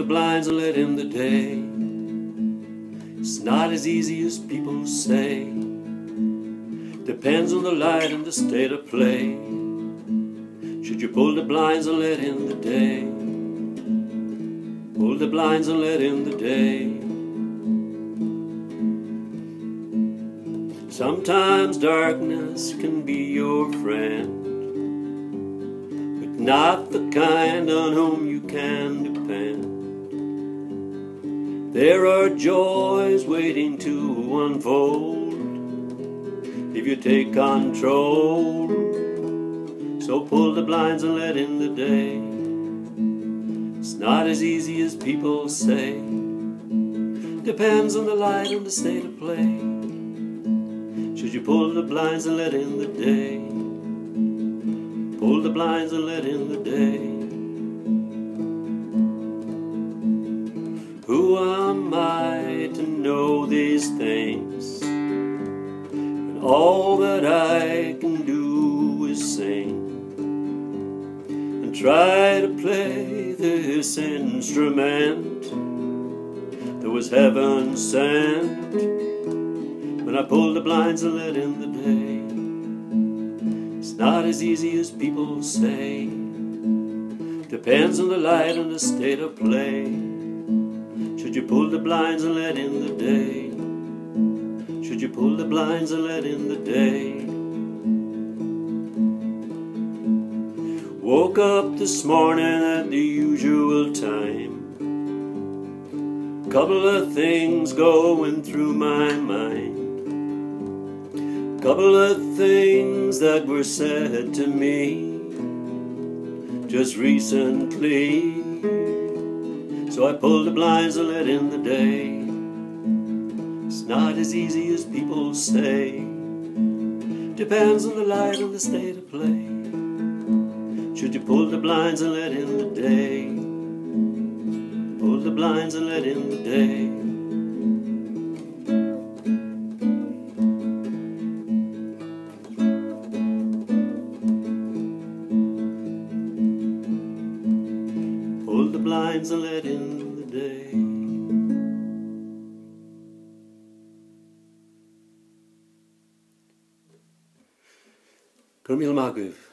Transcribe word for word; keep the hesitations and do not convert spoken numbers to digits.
blinds and let in the day. It's not as easy as people say. Depends on the light and the state of play. Should you pull the blinds and let in the day? Pull the blinds and let in the day. Sometimes darkness can be your friend, but not the kind on whom you can depend. There are joys waiting to unfold if you take control. So pull the blinds and let in the day. It's not as easy as people say. Depends on the light and the state of play. Should you pull the blinds and let in the day? Pull the blinds and let in the day. Who am I to know these things? And all that I can do is sing and try to play this instrument that was heaven sent. When I pull the blinds and let in the day, it's not as easy as people say. Depends on the light and the state of play. Should you pull the blinds and let in the day? Should you pull the blinds and let in the day? Woke up this morning at the usual time. Couple of things going through my mind. Couple of things that were said to me just recently. So I pulled the blinds and let in the day. It's not as easy as people say. Depends on the light and the state of play. Should you pull the blinds and let in the day? Pull the blinds and let in the day. Pull the blinds and let in the day. Gurmil Magriv.